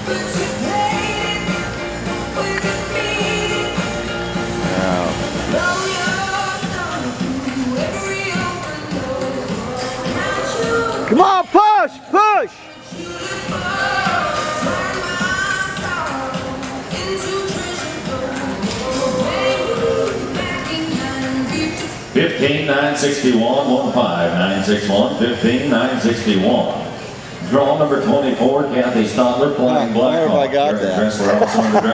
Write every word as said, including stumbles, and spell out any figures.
Come on, push, push! fifteen nine sixty-one, one five nine six one, fifteen nine sixty-one. Draw number twenty-four, Kathy Stotler, playing I wonder if I Blackhawk. got that.